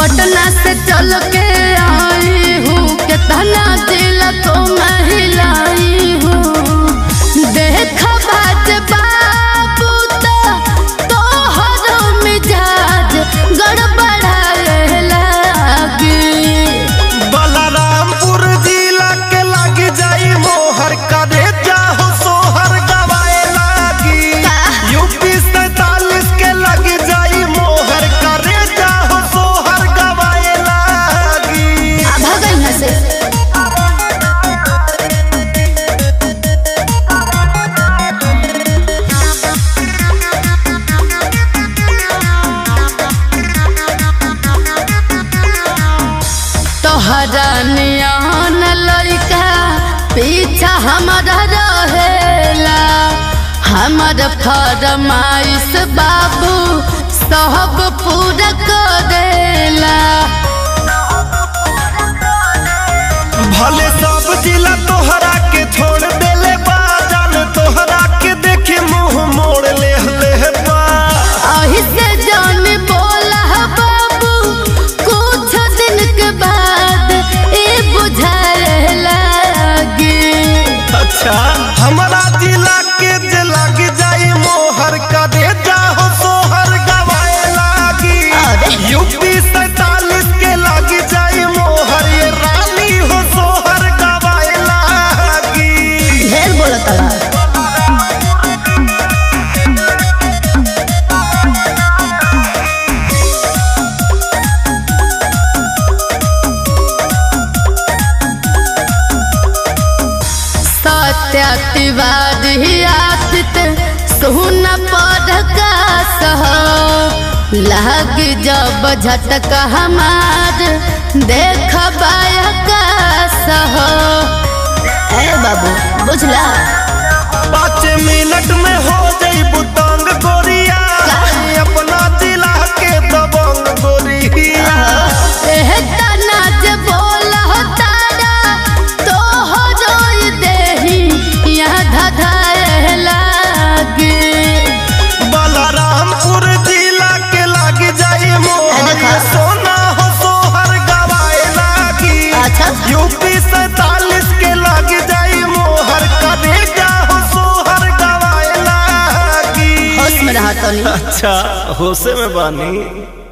पटना से चल के आई हूँ, कितना दिल को महिलाई हूँ। देखा बाज बाबू तो हर मिजाज गड़बड़ाए लागी। बलरामपुर जिला के लग जाई मोहर करे जाहो सोहर गवाए लागी। यूपी 47 के लग जाई मोहर करे जाहो सोहर गवाए लागी। भगल न से तोहरा नियन लड़का पीछा हमारा रहेला। हमर फरमाइश बाबू सब पूरा करेला। भले सब जिला तोहरा के छोड़ देले बा, जान तोहरा के देखे मुंह मोड़ ले बा। अही से जान बोला बाबू, कुछ दिन के बाद ए बुझाए लागी। अच्छा हमारा जिला के जे लग जाई मोहर करे जाहो सोहर गवाए लागी। यूपी 47 के लग जाई मोहर ये रानी हो सोहर गवाए लागी। ढेर बोलता सत्यातिवादी आतित सुन पढ़ का सह लग जब झटका हमार देख का सह। ए बाबू बुझला 5 मिनट में हो जाई बुतंग गोरिया, अपना जिला के दबंग गोरिया। तना जे बोल तारा तो हो जोई देही यहाँ धधाए लागी। बलरामपुर जिला के लग जाई मोहर सोना हो सोहर गवाए लागी। अच्छा यूपी 47 के लग जाई मोहर करे जाहो सोहर गवाए लागी। होश में रहा तो नहीं। अच्छा होशे में बानी।